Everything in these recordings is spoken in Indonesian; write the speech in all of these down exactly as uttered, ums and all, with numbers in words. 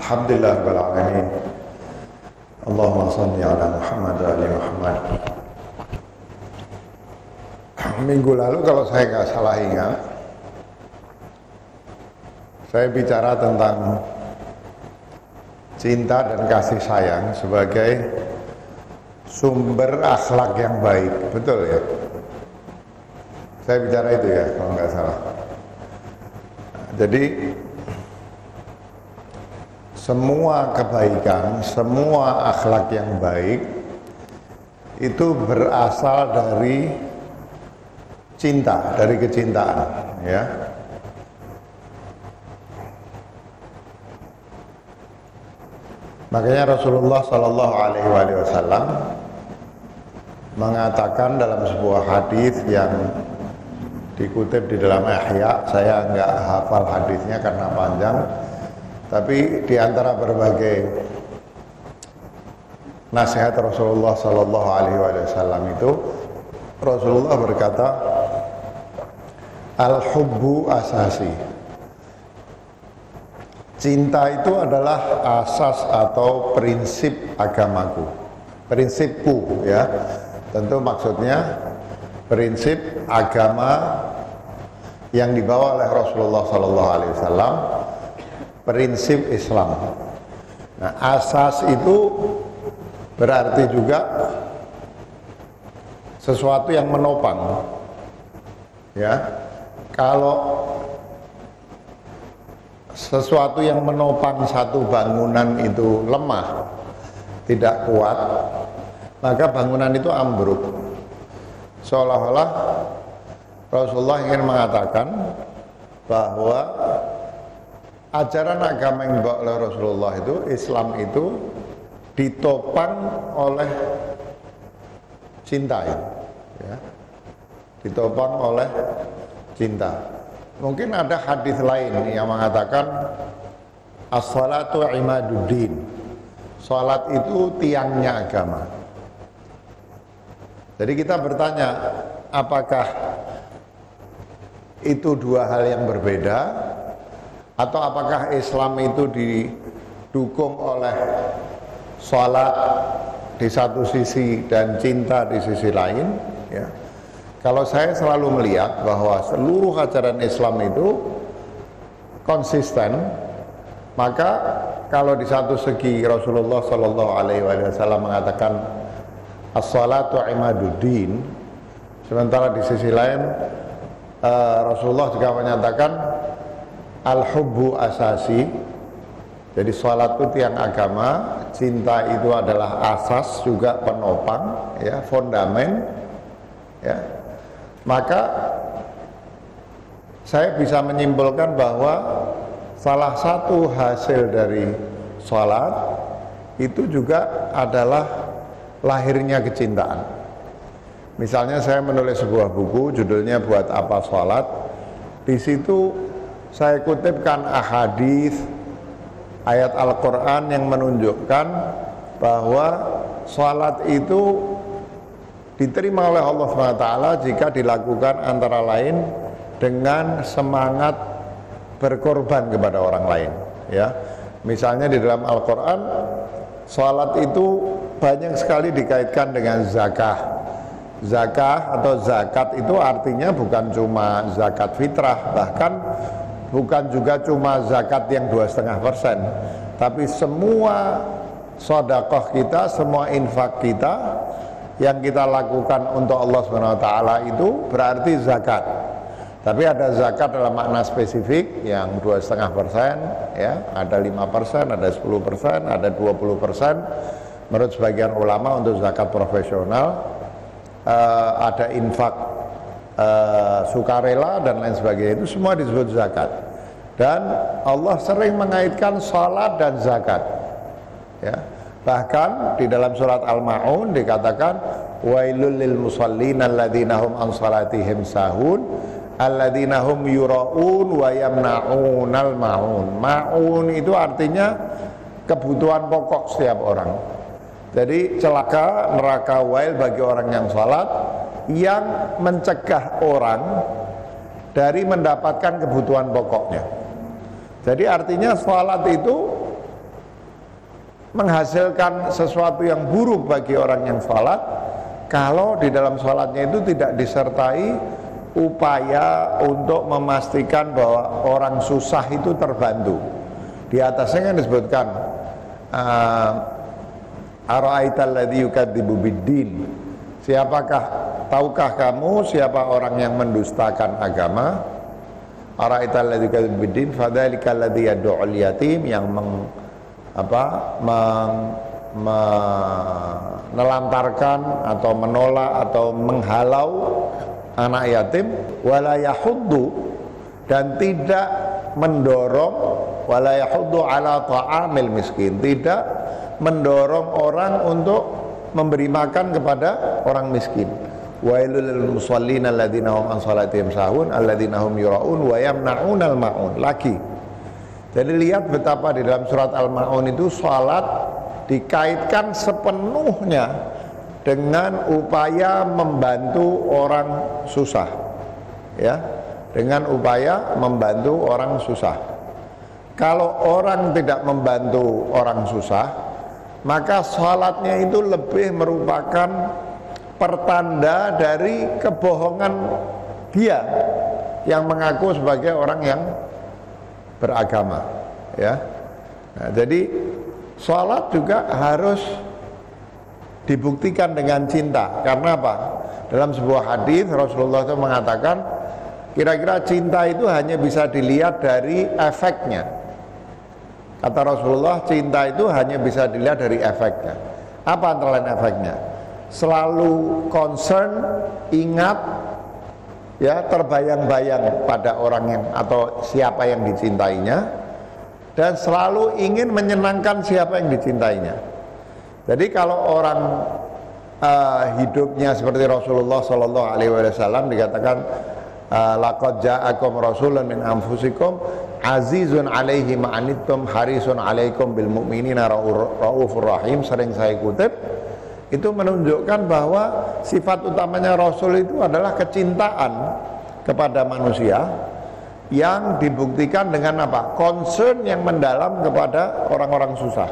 Alhamdulillah rabbil alamin. Allahumma shalli ala Muhammad wa ali Muhammad. Minggu lalu kalau saya nggak salah ingat, saya bicara tentang cinta dan kasih sayang sebagai sumber akhlak yang baik, betul ya? Saya bicara itu ya, kalau nggak salah. Jadi semua kebaikan, semua akhlak yang baik itu berasal dari cinta, dari kecintaan, ya. Makanya Rasulullah Shallallahu Alaihi Wasallam mengatakan dalam sebuah hadis yang dikutip di dalam Ihya, saya nggak hafal hadisnya karena panjang, tapi di antara berbagai nasihat Rasulullah Shallallahu Alaihi Wasallam itu, Rasulullah berkata, al-hubbu asasi. Cinta itu adalah asas atau prinsip agamaku, prinsipku, ya. Tentu maksudnya prinsip agama yang dibawa oleh Rasulullah Shallallahu Alaihi Wasallam, prinsip Islam. Nah, asas itu berarti juga sesuatu yang menopang, ya. Kalau sesuatu yang menopang satu bangunan itu lemah, tidak kuat, maka bangunan itu ambruk. Seolah-olah Rasulullah ingin mengatakan bahwa ajaran agama yang dibawa oleh Rasulullah itu, Islam itu ditopang oleh cinta, ya. Ditopang oleh cinta. Mungkin ada hadis lain yang mengatakan as-salatu imaduddin. Salat itu tiangnya agama. Jadi kita bertanya, apakah itu dua hal yang berbeda, atau apakah Islam itu didukung oleh salat di satu sisi dan cinta di sisi lain, ya. Kalau saya selalu melihat bahwa seluruh ajaran Islam itu konsisten, maka kalau di satu segi Rasulullah Shallallahu Alaihi Wasallam mengatakan as-salatu imaduddin, sementara di sisi lain uh, Rasulullah juga menyatakan al-hubbu asasi. Jadi salat itu tiang agama, cinta itu adalah asas, juga penopang, ya, fondamen, ya. Maka saya bisa menyimpulkan bahwa salah satu hasil dari sholat itu juga adalah lahirnya kecintaan. Misalnya saya menulis sebuah buku, judulnya Buat Apa Sholat. Di situ saya kutipkan ahadits, ayat Al-Quran yang menunjukkan bahwa sholat itu diterima oleh Allah subhanahu wa taala jika dilakukan antara lain dengan semangat berkorban kepada orang lain, ya. Misalnya di dalam Al-Quran, salat itu banyak sekali dikaitkan dengan zakah. Zakah atau zakat itu artinya bukan cuma zakat fitrah, bahkan bukan juga cuma zakat yang dua setengah persen, tapi semua sedekah kita, semua infak kita yang kita lakukan untuk Allah subhanahu wa taala itu berarti zakat. Tapi ada zakat dalam makna spesifik yang dua setengah persen, ya, ada lima persen, ada sepuluh persen, ada dua puluh persen. Menurut sebagian ulama untuk zakat profesional, uh, ada infak uh, sukarela dan lain sebagainya, itu semua disebut zakat. Dan Allah sering mengaitkan salat dan zakat, ya. Bahkan di dalam surat Al-Ma'un dikatakan wailul lil musallin alladzina hum an salatihim sahun alladzina hum yura'un wa yamna'unal ma'un. Ma'un itu artinya kebutuhan pokok setiap orang. Jadi celaka, neraka, wail bagi orang yang salat yang mencegah orang dari mendapatkan kebutuhan pokoknya. Jadi artinya salat itu menghasilkan sesuatu yang buruk bagi orang yang sholat kalau di dalam sholatnya itu tidak disertai upaya untuk memastikan bahwa orang susah itu terbantu. Di atasnya kan disebutkan ara'aital ladzi yukadzibu biddin, siapakah, tahukah kamu siapa orang yang mendustakan agama? Ara'aital ladzi yukadzibu biddin fadzalikal ladzi yad'ul yatim, yang meng, apa meng, menelantarkan atau menolak atau menghalau anak yatim, wala yahuddu, dan tidak mendorong, wala yahuddu ala ta'amil miskin, tidak mendorong orang untuk memberi makan kepada orang miskin. Wailul lil musallin alladzina hum an salatihim sahun alladzina hum yura'un wa yamna'unal ma'un. Lagi, jadi lihat betapa di dalam surat Al-Ma'un itu salat dikaitkan sepenuhnya dengan upaya membantu orang susah, ya, dengan upaya membantu orang susah. Kalau orang tidak membantu orang susah, maka sholatnya itu lebih merupakan pertanda dari kebohongan dia yang mengaku sebagai orang yang beragama, ya. Nah, jadi sholat juga harus dibuktikan dengan cinta. Karena apa? Dalam sebuah hadis Rasulullah itu mengatakan, kira-kira cinta itu hanya bisa dilihat dari efeknya. Kata Rasulullah, cinta itu hanya bisa dilihat dari efeknya. Apa antara lain efeknya? Selalu concern, ingat, ya, terbayang-bayang pada orang yang atau siapa yang dicintainya, dan selalu ingin menyenangkan siapa yang dicintainya. Jadi kalau orang uh, hidupnya seperti Rasulullah Shallallahu Alaihi Wasallam, dikatakan laqad ja'akum rasulun min anfusikum azizun alaihi ma'anittum harisun alaikum bil mu'minina raufur rahim, sering saya kutip. Itu menunjukkan bahwa sifat utamanya Rasul itu adalah kecintaan kepada manusia yang dibuktikan dengan apa? Concern yang mendalam kepada orang-orang susah,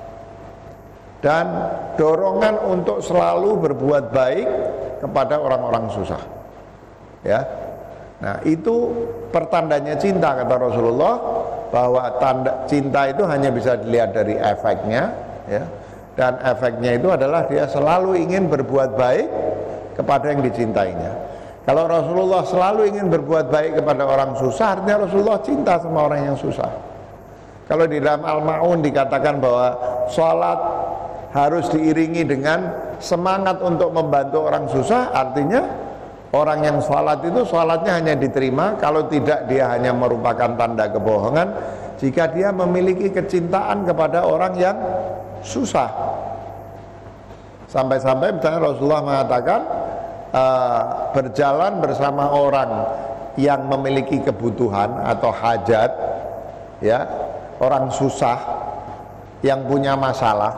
dan dorongan untuk selalu berbuat baik kepada orang-orang susah, ya. Nah, itu pertandanya cinta, kata Rasulullah, bahwa tanda cinta itu hanya bisa dilihat dari efeknya, ya. Dan efeknya itu adalah dia selalu ingin berbuat baik kepada yang dicintainya. Kalau Rasulullah selalu ingin berbuat baik kepada orang susah, artinya Rasulullah cinta sama orang yang susah. Kalau di dalam Al-Ma'un dikatakan bahwa sholat harus diiringi dengan semangat untuk membantu orang susah, artinya orang yang sholat itu sholatnya hanya diterima kalau tidak dia hanya merupakan tanda kebohongan, jika dia memiliki kecintaan kepada orang yang susah. Sampai-sampai misalnya Rasulullah mengatakan uh, berjalan bersama orang yang memiliki kebutuhan atau hajat, ya, orang susah yang punya masalah,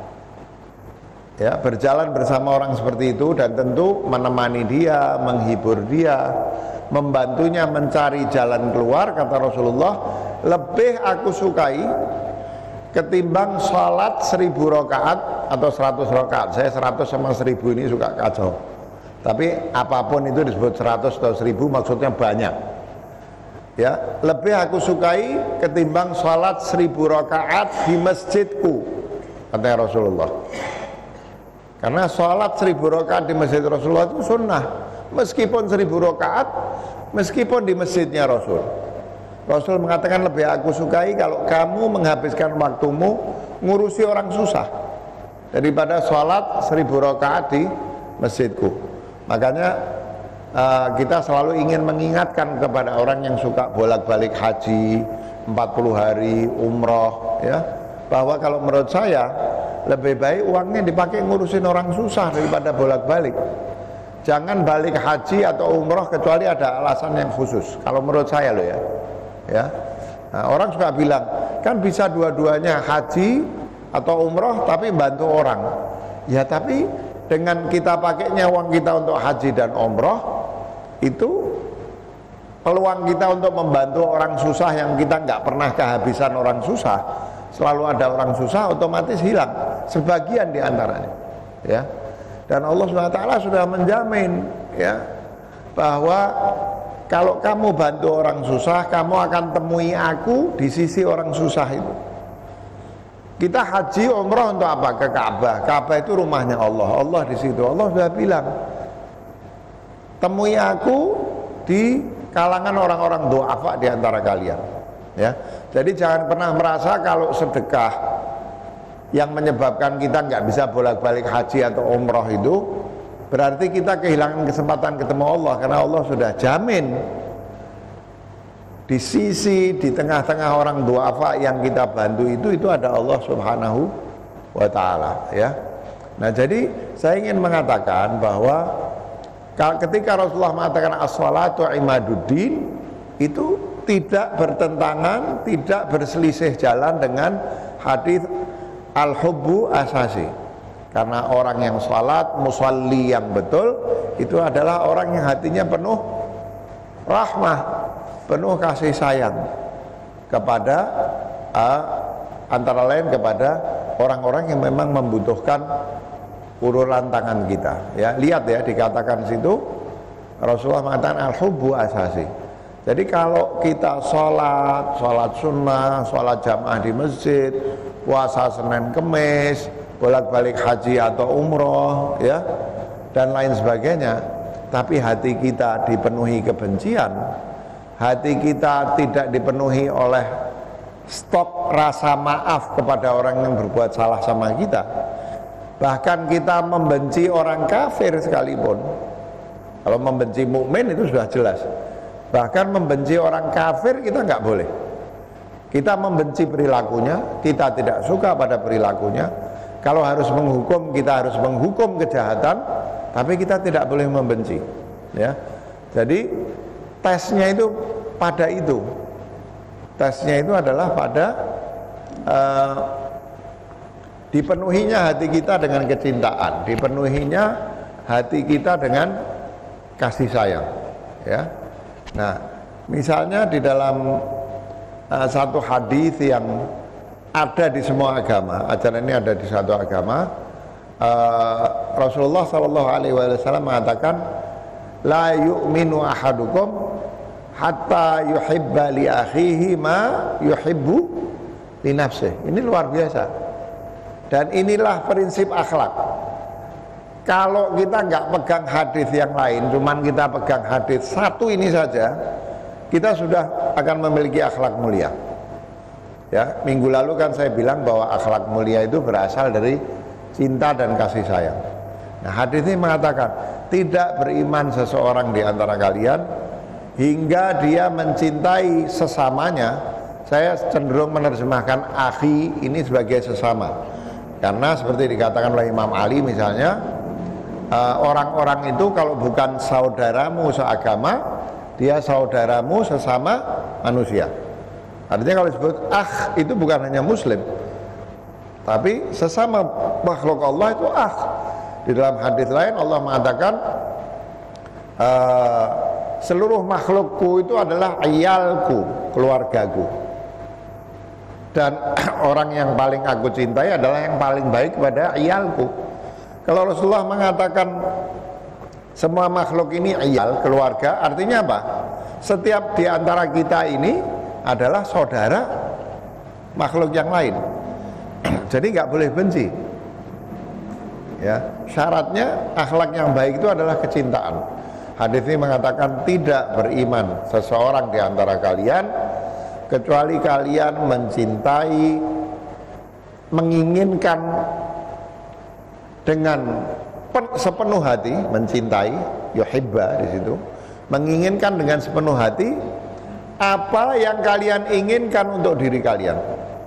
ya, berjalan bersama orang seperti itu dan tentu menemani dia, menghibur dia, membantunya mencari jalan keluar, kata Rasulullah, lebih aku sukai ketimbang sholat seribu rakaat atau seratus rakaat. Saya seratus sama seribu ini suka kacau, tapi apapun itu disebut seratus atau seribu maksudnya banyak, ya. Lebih aku sukai ketimbang sholat seribu rakaat di masjidku, kata Rasulullah. Karena sholat seribu rakaat di masjid Rasulullah itu sunnah, meskipun seribu rakaat, meskipun di masjidnya Rasul. Rasul mengatakan lebih aku sukai kalau kamu menghabiskan waktumu ngurusi orang susah daripada sholat seribu rakaat di masjidku. Makanya uh, kita selalu ingin mengingatkan kepada orang yang suka bolak-balik haji empat puluh hari, umroh, ya, bahwa kalau menurut saya lebih baik uangnya dipakai ngurusin orang susah daripada bolak-balik. Jangan balik haji atau umroh kecuali ada alasan yang khusus. Kalau menurut saya loh, ya, ya. Nah, orang suka bilang kan bisa dua-duanya, haji atau umroh tapi bantu orang. Ya, tapi dengan kita pakainya uang kita untuk haji dan umroh, itu peluang kita untuk membantu orang susah yang kita nggak pernah kehabisan orang susah selalu ada orang susah, otomatis hilang sebagian di antaranya, ya. Dan Allah subhanahu wa taala sudah menjamin, ya, bahwa kalau kamu bantu orang susah, kamu akan temui aku di sisi orang susah itu. Kita haji umrah untuk apa? Ke Ka'bah. Ka'bah itu rumahnya Allah. Allah di situ. Allah sudah bilang, temui aku di kalangan orang-orang du'afa di antara kalian. Ya. Jadi jangan pernah merasa kalau sedekah yang menyebabkan kita nggak bisa bolak-balik haji atau umrah itu berarti kita kehilangan kesempatan ketemu Allah, karena Allah sudah jamin di sisi, di tengah-tengah orang du'afa yang kita bantu itu, itu ada Allah subhanahu wa ta'ala, ya. Nah, jadi saya ingin mengatakan bahwa ketika Rasulullah mengatakan as-salatu imaduddin, itu tidak bertentangan, tidak berselisih jalan dengan hadis al-hubbu asasi. Karena orang yang salat, musalli yang betul, itu adalah orang yang hatinya penuh rahmah, penuh kasih sayang kepada uh, antara lain kepada orang-orang yang memang membutuhkan uluran tangan kita, ya. Lihat ya, dikatakan situ Rasulullah mengatakan al-hubbu asasi. Jadi kalau kita sholat, sholat sunnah, sholat jamaah di masjid, puasa Senin Kemis, bolak-balik haji atau umroh, ya, dan lain sebagainya, tapi hati kita dipenuhi kebencian, hati kita tidak dipenuhi oleh stok rasa maaf kepada orang yang berbuat salah sama kita, bahkan kita membenci orang kafir sekalipun. Kalau membenci mukmin itu sudah jelas, bahkan membenci orang kafir kita nggak boleh. Kita membenci perilakunya, kita tidak suka pada perilakunya. Kalau harus menghukum, kita harus menghukum kejahatan, tapi kita tidak boleh membenci, ya. Jadi tesnya itu pada itu, tesnya itu adalah pada uh, dipenuhinya hati kita dengan kecintaan, dipenuhinya hati kita dengan kasih sayang, ya. Nah, misalnya di dalam uh, satu hadis yang ada di semua agama, ajaran ini ada di satu agama, uh, Rasulullah shallallahu alaihi wasallam mengatakan, la yu'minu ahadukum hatta yuhibba li akhihi ma yuhibbu li nafsihi. Ini luar biasa. Dan inilah prinsip akhlak. Kalau kita nggak pegang hadis yang lain, cuman kita pegang hadis satu ini saja, kita sudah akan memiliki akhlak mulia. Ya, minggu lalu kan saya bilang bahwa akhlak mulia itu berasal dari cinta dan kasih sayang. Nah, hadis ini mengatakan tidak beriman seseorang di antara kalian hingga dia mencintai sesamanya. Saya cenderung menerjemahkan akhi ini sebagai sesama, karena seperti dikatakan oleh Imam Ali misalnya, orang-orang uh, itu kalau bukan saudaramu seagama, dia saudaramu sesama manusia. Artinya kalau disebut akh itu bukan hanya muslim, tapi sesama makhluk Allah itu akh. Di dalam hadis lain Allah mengatakan uh, seluruh makhlukku itu adalah ayalku, keluargaku. Dan orang yang paling aku cintai adalah yang paling baik kepada ayalku. Kalau Rasulullah mengatakan semua makhluk ini ayal, keluarga, artinya apa? Setiap di antara kita ini adalah saudara makhluk yang lain. Jadi nggak boleh benci. Ya, syaratnya akhlak yang baik itu adalah kecintaan. Hadis ini mengatakan tidak beriman seseorang di antara kalian kecuali kalian mencintai, menginginkan dengan sepenuh hati, mencintai, yuhibba di situ, menginginkan dengan sepenuh hati apa yang kalian inginkan untuk diri kalian.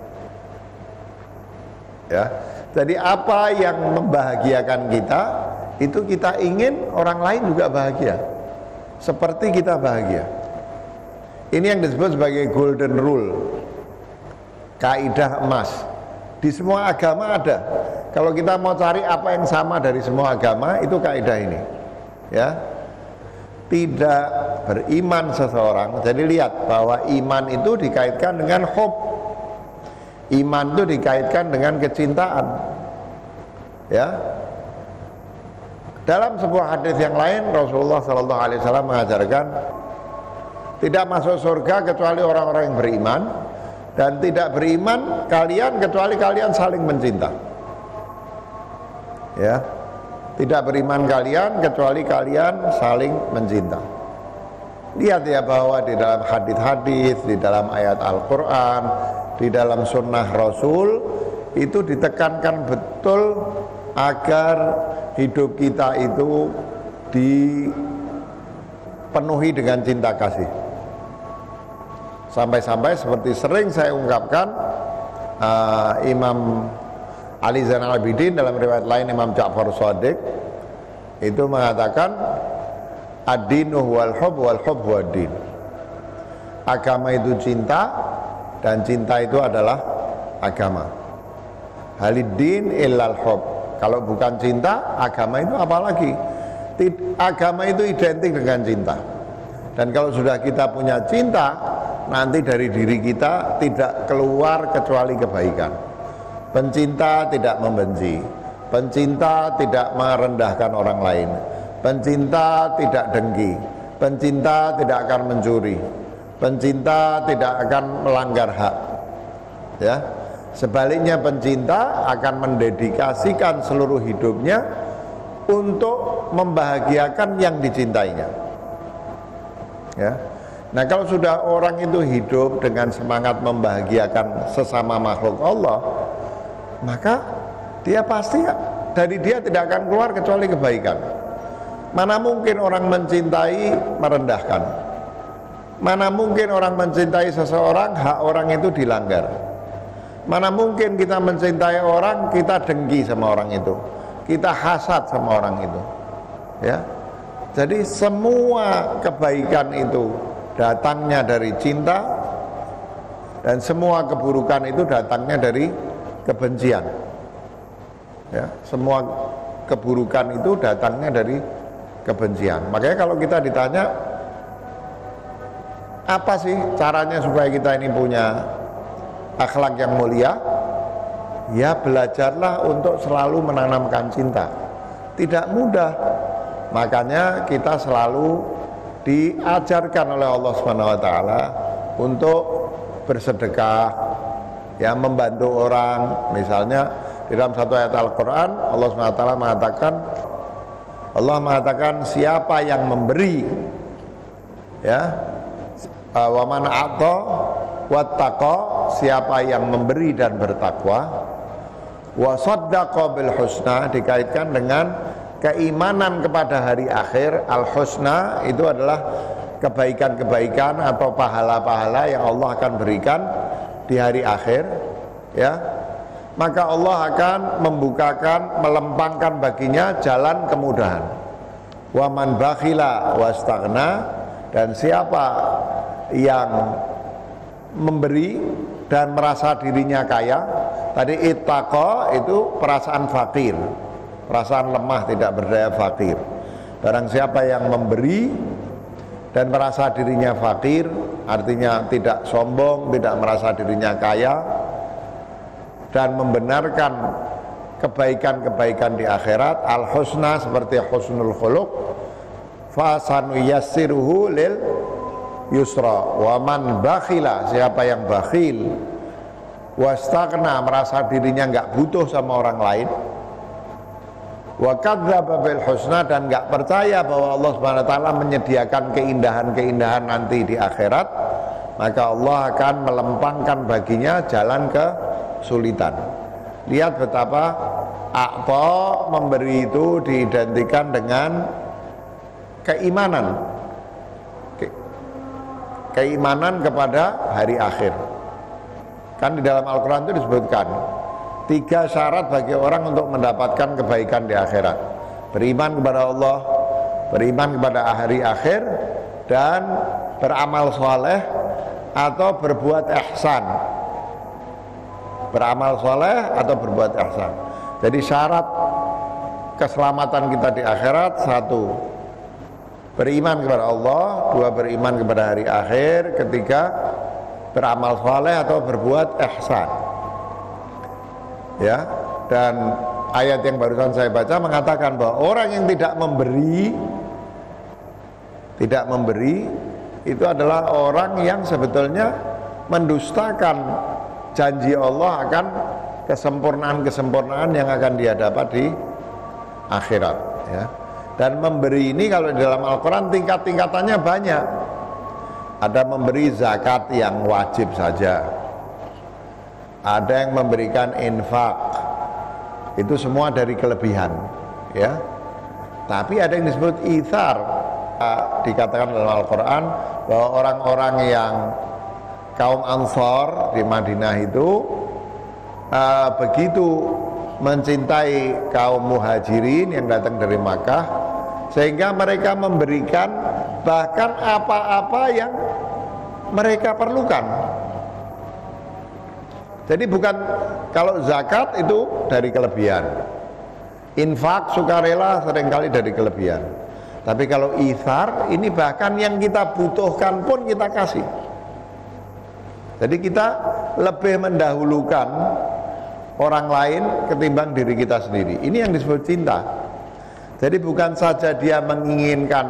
Ya, jadi apa yang membahagiakan kita itu kita ingin orang lain juga bahagia, seperti kita bahagia. Ini yang disebut sebagai golden rule, kaidah emas. Di semua agama ada. Kalau kita mau cari apa yang sama dari semua agama, itu kaidah ini, ya. Tidak beriman seseorang. Jadi lihat bahwa iman itu dikaitkan dengan hub. Iman itu dikaitkan dengan kecintaan. Ya. Dalam sebuah hadis yang lain Rasulullah Shallallahu Alaihi Wasallam mengajarkan tidak masuk surga kecuali orang-orang yang beriman, dan tidak beriman kalian kecuali kalian saling mencinta. Ya, tidak beriman kalian kecuali kalian saling mencinta. Lihat ya bahwa di dalam hadis-hadis, di dalam ayat Al-Quran, di dalam sunnah Rasul itu ditekankan betul agar hidup kita itu dipenuhi dengan cinta kasih. Sampai-sampai seperti sering saya ungkapkan, uh, Imam Ali Zainal Abidin dalam riwayat lain Imam Ja'far Shadiq itu mengatakan ad-dinu wal hub wal hub wad-din. Agama itu cinta dan cinta itu adalah agama. Haliddin illal hub. Kalau bukan cinta, agama itu apalagi? Agama itu identik dengan cinta. Dan kalau sudah kita punya cinta, nanti dari diri kita tidak keluar kecuali kebaikan. Pencinta tidak membenci, pencinta tidak merendahkan orang lain, pencinta tidak dengki, pencinta tidak akan mencuri, pencinta tidak akan melanggar hak. Ya. Sebaliknya pencinta akan mendedikasikan seluruh hidupnya untuk membahagiakan yang dicintainya. Ya. Nah, kalau sudah orang itu hidup dengan semangat membahagiakan sesama makhluk Allah, maka dia pasti dari dia tidak akan keluar kecuali kebaikan. Mana mungkin orang mencintai merendahkan? Mana mungkin orang mencintai seseorang hak orang itu dilanggar? Mana mungkin kita mencintai orang, kita dengki sama orang itu, kita hasad sama orang itu. Ya. Jadi semua kebaikan itu datangnya dari cinta, dan semua keburukan itu datangnya dari kebencian. Ya, semua keburukan itu datangnya dari kebencian. Makanya kalau kita ditanya apa sih caranya supaya kita ini punya akhlak yang mulia, ya belajarlah untuk selalu menanamkan cinta. Tidak mudah, makanya kita selalu diajarkan oleh Allah Subhanahu Wa Taala untuk bersedekah, ya membantu orang. Misalnya di dalam satu ayat Al-Quran Allah Subhanahu Wa Taala mengatakan, Allah mengatakan siapa yang memberi, ya, wa man a'ta wattaqa, siapa yang memberi dan bertakwa, wa saddaqa bil husna, dikaitkan dengan keimanan kepada hari akhir. Al husna itu adalah kebaikan-kebaikan atau pahala-pahala yang Allah akan berikan di hari akhir, ya. Maka Allah akan membukakan, melempangkan baginya jalan kemudahan. Wa man bakhila wastaghna, dan siapa yang memberi dan merasa dirinya kaya. Tadi ittaqa itu perasaan fakir, perasaan lemah, tidak berdaya, fakir. Barang siapa yang memberi dan merasa dirinya fakir, artinya tidak sombong, tidak merasa dirinya kaya, dan membenarkan kebaikan-kebaikan di akhirat, al-husna seperti husnul khuluq, fasanu yassiruhu lil yusra. Wa man bakhila, siapa yang bakhil, wastaghna, merasa dirinya enggak butuh sama orang lain, wa kadzdzaba bil husna, dan enggak percaya bahwa Allah Subhanahu wa taala menyediakan keindahan-keindahan nanti di akhirat, maka Allah akan melempangkan baginya jalan kesulitan. Lihat betapa a'ta, memberi itu diidentikan dengan keimanan, keimanan kepada hari akhir. Kan di dalam Al-Quran itu disebutkan tiga syarat bagi orang untuk mendapatkan kebaikan di akhirat: beriman kepada Allah, beriman kepada hari akhir, dan beramal soleh atau berbuat ihsan. Beramal soleh atau berbuat ihsan. Jadi syarat keselamatan kita di akhirat: satu, beriman kepada Allah; dua, beriman kepada hari akhir; ketiga, beramal soleh atau berbuat ihsan. Ya, dan ayat yang barusan saya baca mengatakan bahwa orang yang tidak memberi tidak memberi itu adalah orang yang sebetulnya mendustakan janji Allah akan kesempurnaan-kesempurnaan yang akan dia dapat di akhirat, ya. Dan memberi ini kalau di dalam Al-Quran tingkat-tingkatannya banyak. Ada memberi zakat yang wajib saja, ada yang memberikan infak, itu semua dari kelebihan, ya. Tapi ada yang disebut ithar, dikatakan dalam Al-Quran bahwa orang-orang yang kaum Ansor di Madinah itu uh, begitu mencintai kaum muhajirin yang datang dari Makkah, sehingga mereka memberikan bahkan apa-apa yang mereka perlukan. Jadi bukan, kalau zakat itu dari kelebihan, infak sukarela seringkali dari kelebihan. Tapi kalau ithar ini bahkan yang kita butuhkan pun kita kasih. Jadi kita lebih mendahulukan orang lain ketimbang diri kita sendiri. Ini yang disebut cinta. Jadi bukan saja dia menginginkan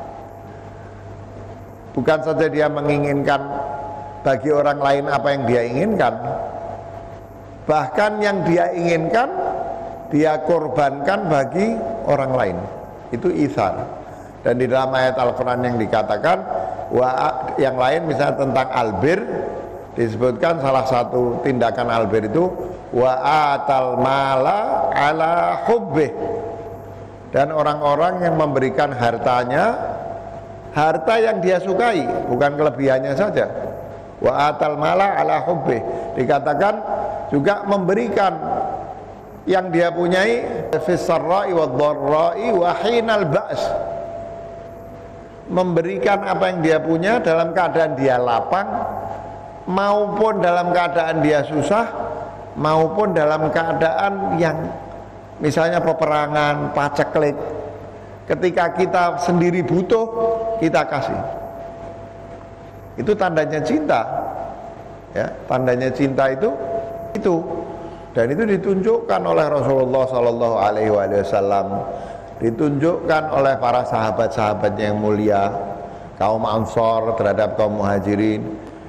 Bukan saja dia menginginkan bagi orang lain apa yang dia inginkan, bahkan yang dia inginkan dia korbankan bagi orang lain. Itu ithar. Dan di dalam ayat Al-Quran yang dikatakan wa, yang lain misalnya tentang albir, disebutkan salah satu tindakan albir itu wa atal mala ala hubbih, dan orang-orang yang memberikan hartanya, harta yang dia sukai, bukan kelebihannya saja. Wa atal mala ala hubbih, dikatakan juga memberikan yang dia punyai fis sarra'i wad dharra'i wa hinal ba's, memberikan apa yang dia punya dalam keadaan dia lapang maupun dalam keadaan dia susah, maupun dalam keadaan yang misalnya peperangan, paceklik. Ketika kita sendiri butuh, kita kasih. Itu tandanya cinta, ya. Tandanya cinta itu itu, dan itu ditunjukkan oleh Rasulullah Shallallahu Alaihi Wasallam, ditunjukkan oleh para sahabat-sahabatnya yang mulia, kaum Ansor terhadap kaum Muhajirin,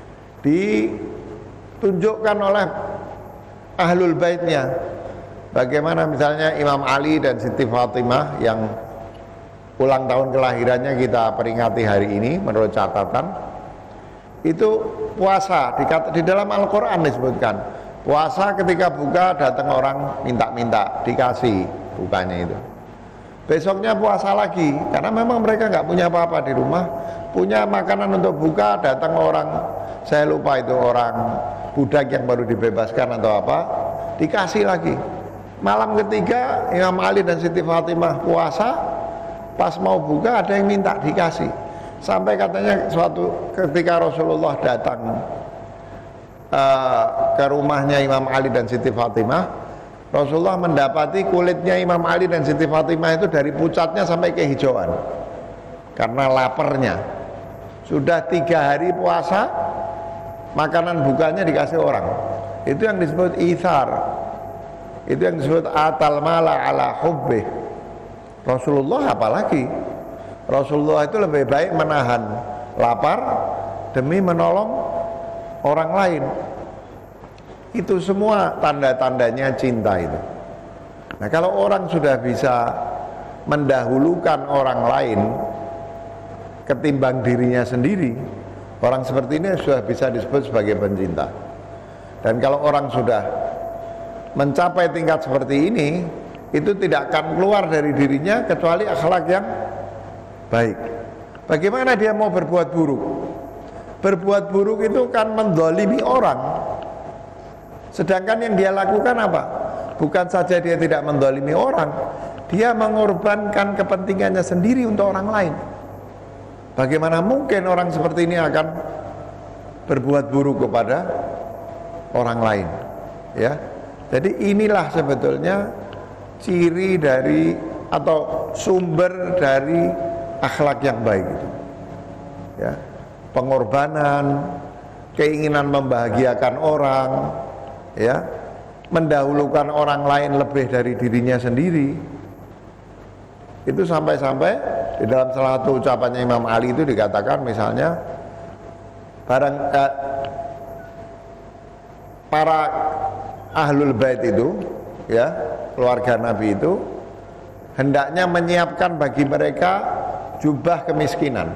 ditunjukkan oleh ahlul baitnya. Bagaimana misalnya Imam Ali dan Siti Fatimah yang ulang tahun kelahirannya kita peringati hari ini menurut catatan, itu puasa di, di dalam Al-Quran disebutkan puasa ketika buka datang orang minta-minta dikasih bukanya itu, besoknya puasa lagi karena memang mereka nggak punya apa-apa di rumah, punya makanan untuk buka, datang orang, saya lupa itu orang budak yang baru dibebaskan atau apa, dikasih lagi. Malam ketiga Imam Ali dan Siti Fatimah puasa, pas mau buka ada yang minta dikasih. Sampai katanya suatu ketika Rasulullah datang uh, ke rumahnya Imam Ali dan Siti Fatimah, Rasulullah mendapati kulitnya Imam Ali dan Siti Fatimah itu dari pucatnya sampai kehijauan karena laparnya. Sudah tiga hari puasa, makanan bukanya dikasih orang. Itu yang disebut ithar, itu yang disebut atal mala ala hubbih. Rasulullah apalagi, Rasulullah itu lebih baik menahan lapar demi menolong orang lain. Itu semua tanda-tandanya cinta itu. Nah, kalau orang sudah bisa mendahulukan orang lain ketimbang dirinya sendiri, orang seperti ini sudah bisa disebut sebagai pencinta. Dan kalau orang sudah mencapai tingkat seperti ini, itu tidak akan keluar dari dirinya kecuali akhlak yang baik. Bagaimana dia mau berbuat buruk? Berbuat buruk itu kan menzalimi orang. Sedangkan yang dia lakukan apa? Bukan saja dia tidak menzalimi orang, dia mengorbankan kepentingannya sendiri untuk orang lain. Bagaimana mungkin orang seperti ini akan berbuat buruk kepada orang lain? Ya. Jadi inilah sebetulnya ciri dari atau sumber dari akhlak yang baik itu, ya, pengorbanan, keinginan membahagiakan orang, ya, mendahulukan orang lain lebih dari dirinya sendiri. Itu sampai-sampai di dalam salah satu ucapannya Imam Ali itu dikatakan misalnya barang eh, para ahlul bait itu, ya, keluarga Nabi itu hendaknya menyiapkan bagi mereka jubah kemiskinan,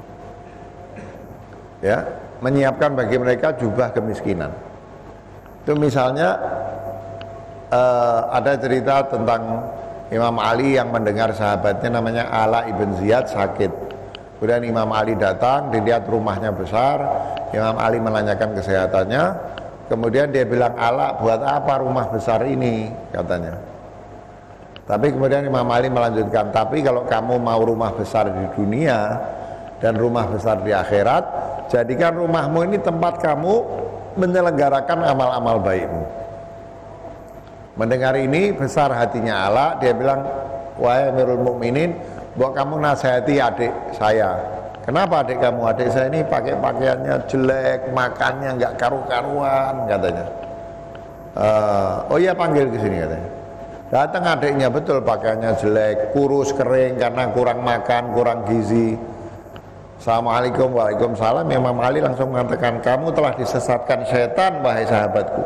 ya, menyiapkan bagi mereka jubah kemiskinan. Itu misalnya eh, ada cerita tentang Imam Ali yang mendengar sahabatnya namanya Ala ibn Ziyad sakit. Kemudian Imam Ali datang, dilihat rumahnya besar. Imam Ali menanyakan kesehatannya. Kemudian dia bilang, Ala, buat apa rumah besar ini? Katanya. Tapi kemudian Imam Ali melanjutkan, tapi kalau kamu mau rumah besar di dunia dan rumah besar di akhirat, jadikan rumahmu ini tempat kamu menyelenggarakan amal-amal baikmu. Mendengar ini besar hatinya Ala, dia bilang, wahai Amirul Mukminin, buat kamu nasihati adik saya. Kenapa adik kamu? Adik saya ini pakai pakaiannya jelek, makannya nggak karu-karuan, katanya. Uh, oh iya, panggil ke sini, katanya. Datang adiknya, betul pakaiannya jelek, kurus, kering karena kurang makan, kurang gizi. Assalamualaikum, waalaikumsalam. Imam Ali langsung mengatakan, kamu telah disesatkan setan, wahai sahabatku.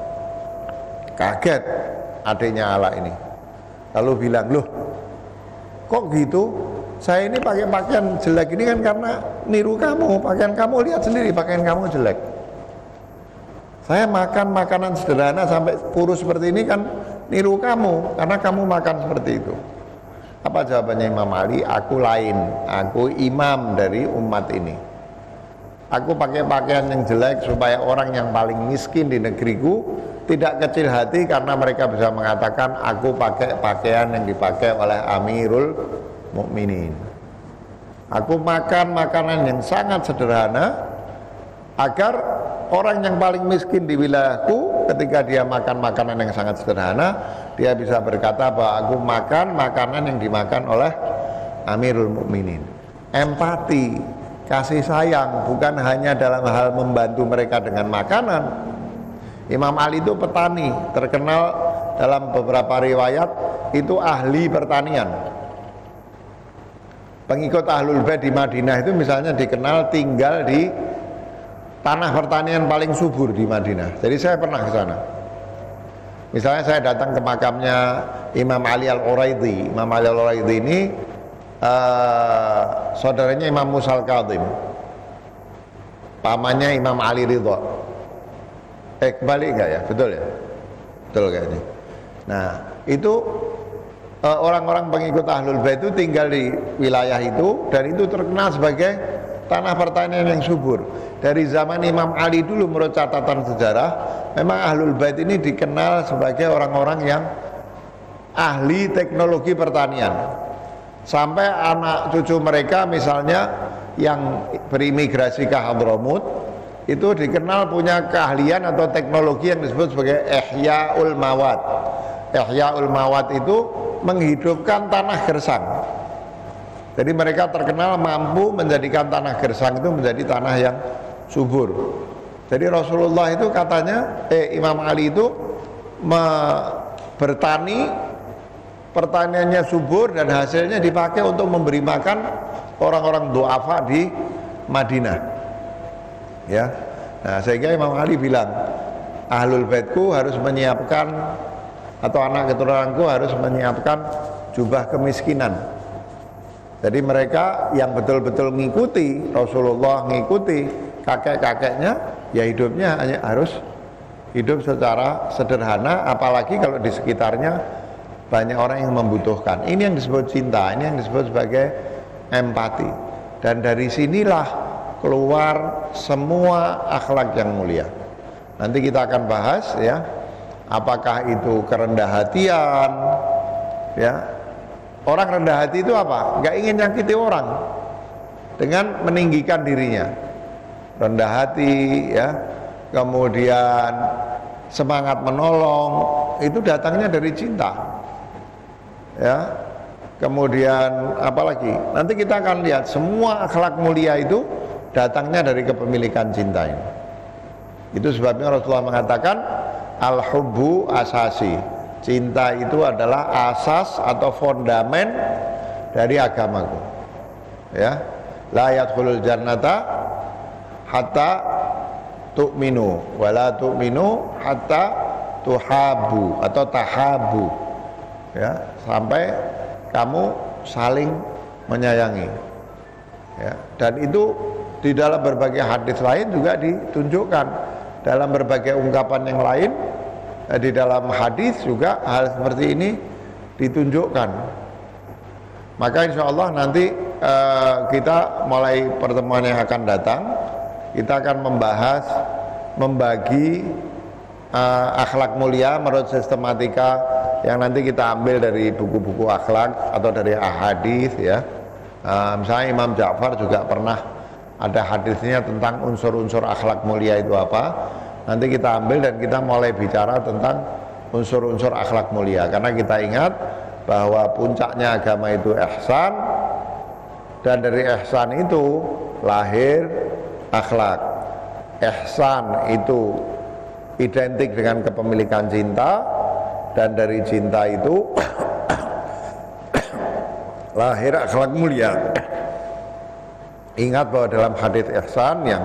Kaget adiknya Ala ini, lalu bilang, loh kok gitu, saya ini pakai pakaian jelek ini kan karena niru kamu, pakaian kamu lihat sendiri, pakaian kamu jelek. Saya makan makanan sederhana sampai kurus seperti ini kan niru kamu, karena kamu makan seperti itu. Apa jawabannya Imam Ali? Aku lain, aku imam dari umat ini. Aku pakai pakaian yang jelek supaya orang yang paling miskin di negeriku tidak kecil hati karena mereka bisa mengatakan aku pakai pakaian yang dipakai oleh Amirul Mukminin. Aku makan makanan yang sangat sederhana agar orang yang paling miskin di wilayahku ketika dia makan makanan yang sangat sederhana, dia bisa berkata bahwa aku makan makanan yang dimakan oleh Amirul Mukminin. Empati, kasih sayang bukan hanya dalam hal membantu mereka dengan makanan. Imam Ali itu petani, terkenal dalam beberapa riwayat itu ahli pertanian. Pengikut Ahlul Bait di Madinah itu misalnya dikenal tinggal di tanah pertanian paling subur di Madinah. Jadi saya pernah ke sana. Misalnya saya datang ke makamnya Imam Ali Al-Uraidi. Imam Ali Al-Uraidi ini uh, saudaranya Imam Musa Al-Kadhim, pamannya Imam Ali Ridha. Eh kembali enggak ya? Betul ya? Betul kayaknya. Nah itu uh, orang-orang pengikut Ahlul Bait itu tinggal di wilayah itu, dan itu terkenal sebagai tanah pertanian yang subur. Dari zaman Imam Ali dulu menurut catatan sejarah, memang Ahlul Bait ini dikenal sebagai orang-orang yang ahli teknologi pertanian. Sampai anak cucu mereka misalnya yang berimigrasi ke Hadramut itu dikenal punya keahlian atau teknologi yang disebut sebagai Ihya'ul Mawad. Ihya'ul Mawad itu menghidupkan tanah gersang. Jadi mereka terkenal mampu menjadikan tanah gersang itu menjadi tanah yang subur. Jadi Rasulullah itu katanya, eh Imam Ali itu me, bertani, pertaniannya subur dan hasilnya dipakai untuk memberi makan orang-orang du'afa di Madinah. Ya, nah sehingga Imam Ali bilang, Ahlul Baitku harus menyiapkan, atau anak keturunanku harus menyiapkan jubah kemiskinan. Jadi mereka yang betul-betul ngikuti Rasulullah, ngikuti kakek-kakeknya, ya hidupnya hanya harus hidup secara sederhana, apalagi kalau di sekitarnya banyak orang yang membutuhkan. Ini yang disebut cinta, ini yang disebut sebagai empati. Dan dari sinilah keluar semua akhlak yang mulia. Nanti kita akan bahas ya, apakah itu kerendah hatian, ya. Orang rendah hati itu apa? Gak ingin nyakiti orang dengan meninggikan dirinya. Rendah hati, ya. Kemudian semangat menolong, itu datangnya dari cinta, ya. Kemudian apalagi? Nanti kita akan lihat semua akhlak mulia itu datangnya dari kepemilikan cinta ini. Itu sebabnya Rasulullah mengatakan, al-hubbu asasi. Cinta itu adalah asas atau fondamen dari agamaku. Ya. La yadkhulul jannata hatta tu'minu wa la tu'minu hatta tuhabu atau tahabu. Ya, sampai kamu saling menyayangi. Ya, dan itu di dalam berbagai hadis lain juga ditunjukkan, dalam berbagai ungkapan yang lain, di dalam hadis juga hal seperti ini ditunjukkan. Maka insya Allah nanti eh, kita mulai pertemuan yang akan datang, kita akan membahas, membagi eh, akhlak mulia menurut sistematika yang nanti kita ambil dari buku-buku akhlak atau dari ahadis ya. Eh, misalnya Imam Ja'far juga pernah ada hadisnya tentang unsur-unsur akhlak mulia itu apa. Nanti kita ambil dan kita mulai bicara tentang unsur-unsur akhlak mulia. Karena kita ingat bahwa puncaknya agama itu ihsan, dan dari ihsan itu lahir akhlak. Ihsan itu identik dengan kepemilikan cinta, dan dari cinta itu lahir akhlak mulia. Ingat bahwa dalam hadis ihsan yang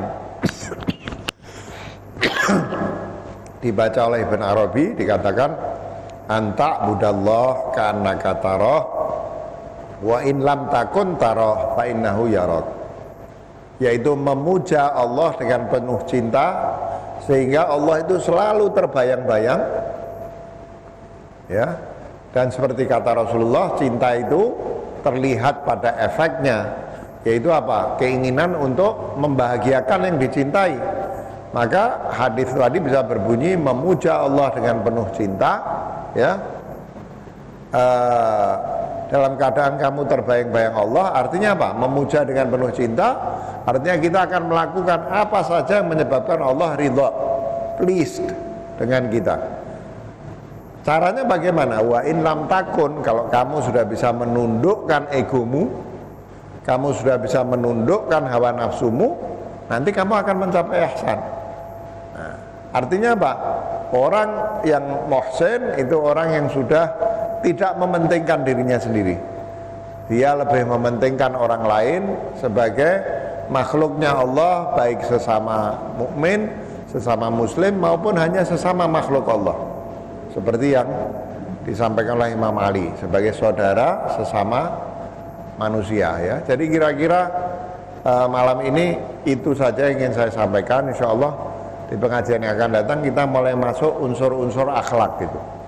dibaca oleh Ibn Arabi dikatakan anta budallah ka'annaka tarah wa in lam takun tarah fa innahu yarak, yaitu memuja Allah dengan penuh cinta sehingga Allah itu selalu terbayang-bayang ya. Dan seperti kata Rasulullah, cinta itu terlihat pada efeknya, yaitu apa? Keinginan untuk membahagiakan yang dicintai. Maka hadis tadi bisa berbunyi memuja Allah dengan penuh cinta ya. Uh, dalam keadaan kamu terbayang-bayang Allah, artinya apa? Memuja dengan penuh cinta artinya kita akan melakukan apa saja yang menyebabkan Allah ridha, pleased dengan kita. Caranya bagaimana? Wa in lam takun, kalau kamu sudah bisa menundukkan egomu, kamu sudah bisa menundukkan hawa nafsumu, nanti kamu akan mencapai ihsan. Nah, artinya apa? Orang yang muhsin itu orang yang sudah tidak mementingkan dirinya sendiri. Dia lebih mementingkan orang lain sebagai makhluknya Allah, baik sesama mukmin, sesama muslim maupun hanya sesama makhluk Allah. Seperti yang disampaikan oleh Imam Ali sebagai saudara sesama manusia ya. Jadi kira-kira uh, malam ini itu saja yang ingin saya sampaikan. Insya Allah di pengajian yang akan datang kita mulai masuk unsur-unsur akhlak gitu.